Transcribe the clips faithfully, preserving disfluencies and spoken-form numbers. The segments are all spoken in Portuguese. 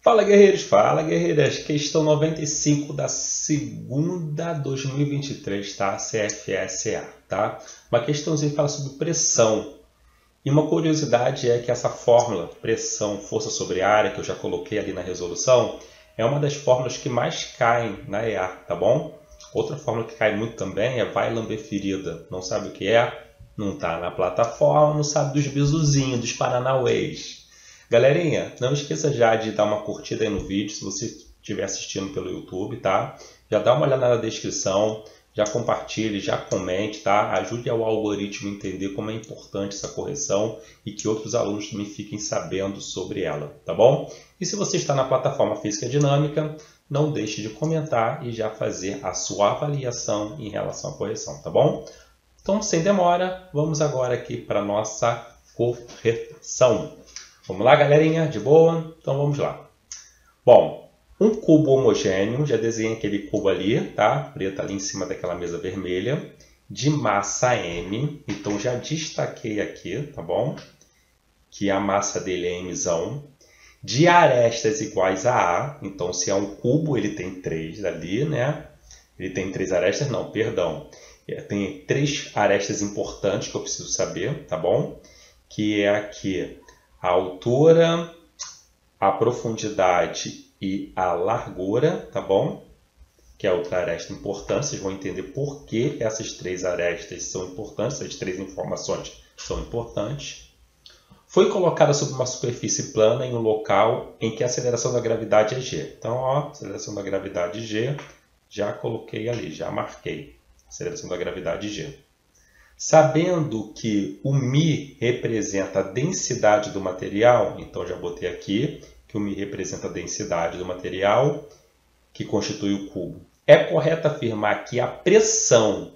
Fala, guerreiros! Fala, guerreiras! Questão noventa e cinco da segunda dois mil e vinte e três, tá? C F S E A, tá? Uma questãozinha que fala sobre pressão. E uma curiosidade é que essa fórmula, pressão, força sobre área, que eu já coloquei ali na resolução, é uma das fórmulas que mais caem na E A, tá bom? Outra fórmula que cai muito também é vai lamber ferida. Não sabe o que é? Não tá na plataforma, não sabe dos bizuzinhos, dos paranauês. Galerinha, não esqueça já de dar uma curtida aí no vídeo, se você estiver assistindo pelo YouTube, tá? Já dá uma olhada na descrição, já compartilhe, já comente, tá? Ajude o algoritmo a entender como é importante essa correção e que outros alunos também fiquem sabendo sobre ela, tá bom? E se você está na plataforma Física Dinâmica, não deixe de comentar e já fazer a sua avaliação em relação à correção, tá bom? Então, sem demora, vamos agora aqui para a nossa correção. Vamos lá, galerinha? De boa? Então vamos lá. Bom, um cubo homogêneo, já desenhei aquele cubo ali, tá? Preto ali em cima daquela mesa vermelha, de massa M. Então já destaquei aqui, tá bom? Que a massa dele é Mzão. De arestas iguais a A. Então se é um cubo, ele tem três ali, né? Ele tem três arestas? Não, perdão. Tem três arestas importantes que eu preciso saber, tá bom? Que é aqui a altura, a profundidade e a largura, tá bom? Que é outra aresta importante, vocês vão entender por que essas três arestas são importantes, essas três informações são importantes. Foi colocada sobre uma superfície plana em um local em que a aceleração da gravidade é G. Então, ó, aceleração da gravidade G, já coloquei ali, já marquei. Aceleração da gravidade G. Sabendo que o μ representa a densidade do material, então já botei aqui que o μ representa a densidade do material que constitui o cubo. É correto afirmar que a pressão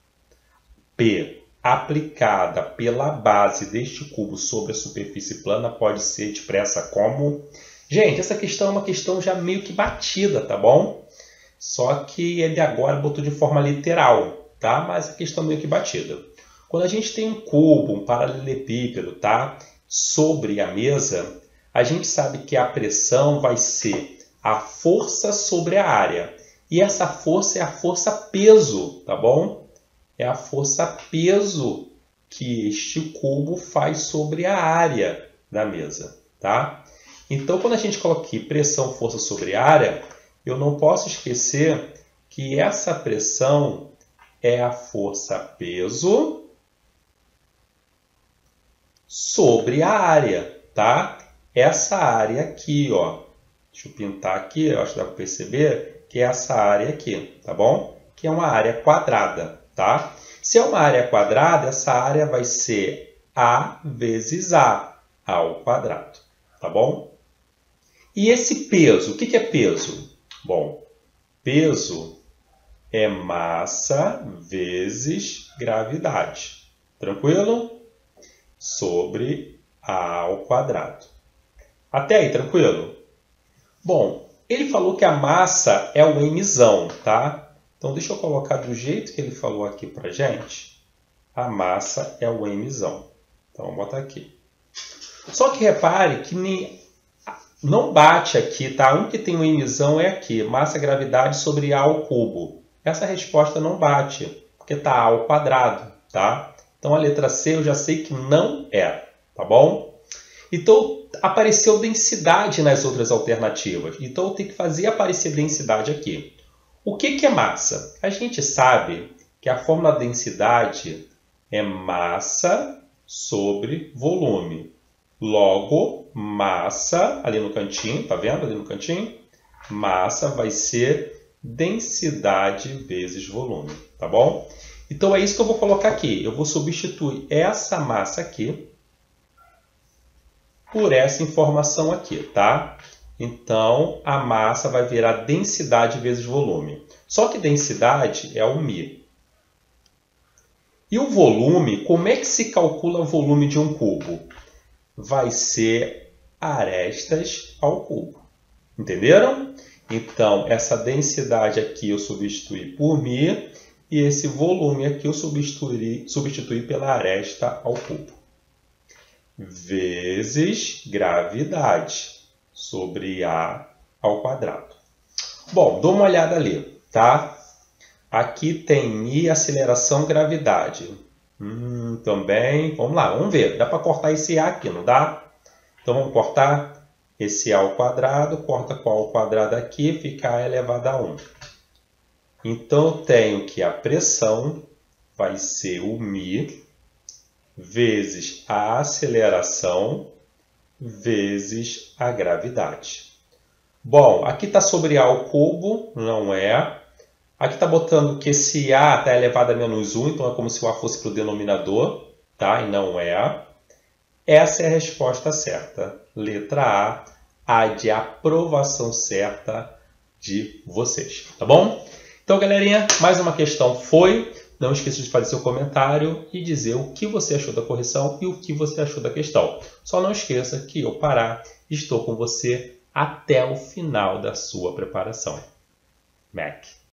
P aplicada pela base deste cubo sobre a superfície plana pode ser expressa como... Gente, essa questão é uma questão já meio que batida, tá bom? Só que ele agora botou de forma literal, tá? Mas a questão é meio que batida. Quando a gente tem um cubo, um paralelepípedo, tá? Sobre a mesa, a gente sabe que a pressão vai ser a força sobre a área. E essa força é a força peso, tá bom? É a força peso que este cubo faz sobre a área da mesa, tá? Então, quando a gente coloca aqui pressão, força sobre área, eu não posso esquecer que essa pressão é a força peso sobre a área, tá? Essa área aqui, ó. Deixa eu pintar aqui, eu acho que dá para perceber que é essa área aqui, tá bom? Que é uma área quadrada, tá? Se é uma área quadrada, essa área vai ser A vezes A ao quadrado, tá bom? E esse peso, o que é peso? Bom, peso é massa vezes gravidade. Tranquilo? Sobre A ao quadrado. Até aí, tranquilo? Bom, ele falou que a massa é o Mzão, tá? Então, deixa eu colocar do jeito que ele falou aqui pra gente. A massa é o Mzão. Então, vamos botar aqui. Só que repare que nem... não bate aqui, tá? Um que tem o Mzão é aqui. Massa, gravidade sobre A ao cubo. Essa resposta não bate, porque tá A ao quadrado, tá? Então, a letra C eu já sei que não é, tá bom? Então, apareceu densidade nas outras alternativas. Então, eu tenho que fazer aparecer densidade aqui. O que que é massa? A gente sabe que a fórmula da densidade é massa sobre volume. Logo, massa, ali no cantinho, tá vendo ali no cantinho? Massa vai ser densidade vezes volume, tá bom? Então, é isso que eu vou colocar aqui. Eu vou substituir essa massa aqui por essa informação aqui, tá? Então, a massa vai virar densidade vezes volume. Só que densidade é o μ. E o volume, como é que se calcula o volume de um cubo? Vai ser arestas ao cubo. Entenderam? Então, essa densidade aqui eu substituí por μ. E esse volume aqui eu substituí, substituí pela aresta ao cubo. Vezes gravidade. sobre A ao quadrado. Bom, dou uma olhada ali, tá? Aqui tem Mi, aceleração, gravidade. Hum, também, vamos lá, vamos ver. Dá para cortar esse A aqui, não dá? Então vamos cortar esse A ao quadrado, corta com A ao quadrado aqui, fica A elevado a um. Então eu tenho que a pressão vai ser o Mi vezes a aceleração vezes a gravidade. Bom, aqui está sobre A ao cubo, não é. Aqui está botando que esse A está elevado a menos um, então é como se o A fosse para o denominador, tá? E não é. Essa é a resposta certa. Letra A, A de aprovação certa de vocês, tá bom? Então, galerinha, mais uma questão foi. Não esqueça de fazer seu comentário e dizer o que você achou da correção e o que você achou da questão. Só não esqueça que eu, Pará, estou com você até o final da sua preparação. Mac.